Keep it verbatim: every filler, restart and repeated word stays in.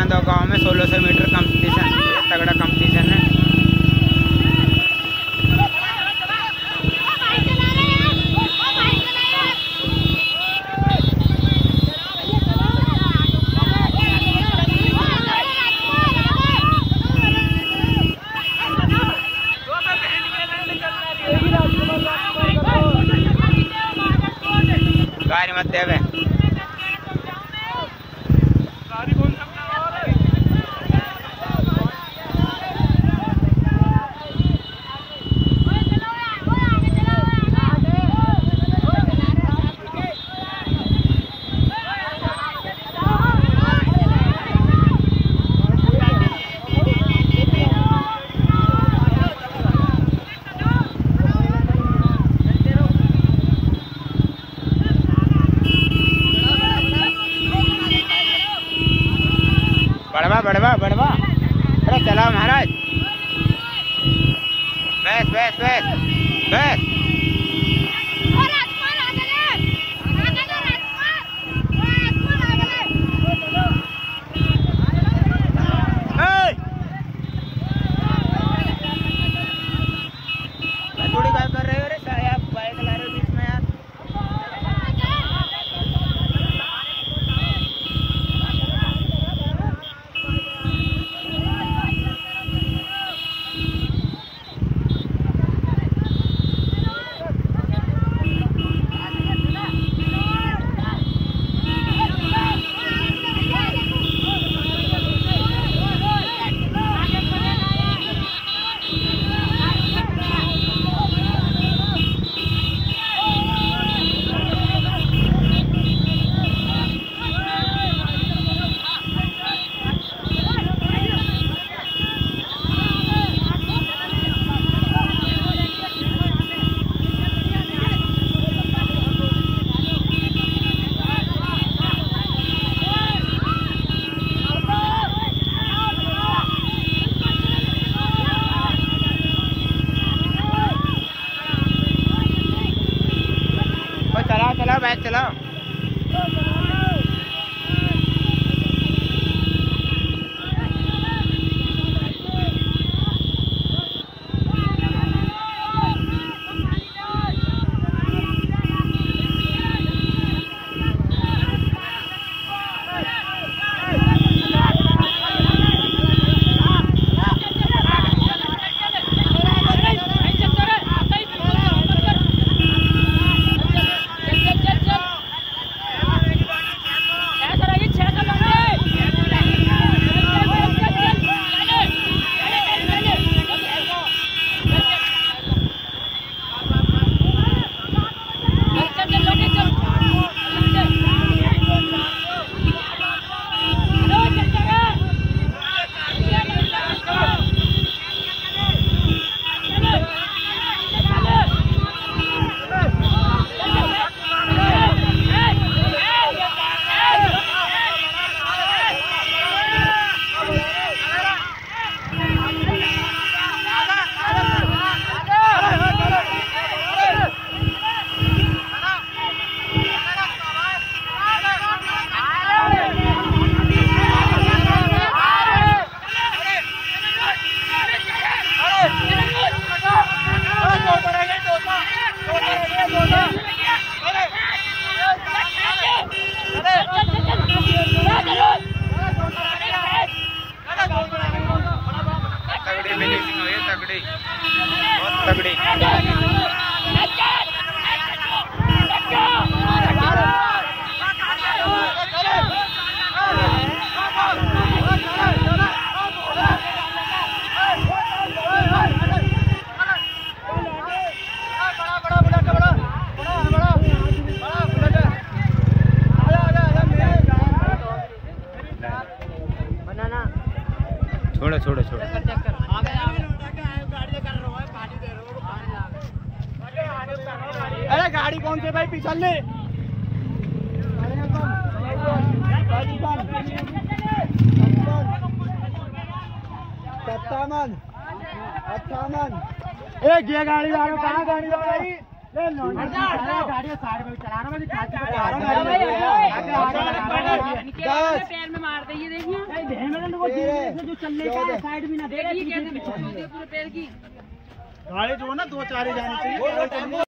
बांधो गांव में सोलह सौ मीटर कंपटीशन, तगड़ा कंपटीशन है। गाड़ी मत देवे बढ़वा बढ़वा बढ़वा। अरे चलाओ महाराज, बस बस बस बस। थोड़ी बात कर रहे हो रे साहब, बाइक ला रहे हो बीच में यार। चलाओ चलाओ बैठ चलाओ। तगड़ी बहुत तगड़ी। छोड़ो छोड़ो छोड़ो। अरे गाड़ी कौन से भाई पिछल ले। सत्तावन अट्ठावन एक ये गाड़ी वालों कहाँ गाड़ी वाला गाड़ी साइड में चलाना दस पैर में मार दे ये देखिए तेरह जो चलने का साइड में ना देखिए कैसे पूरे पैर की गाड़ी जो है ना दो चार ही जानी चाहिए।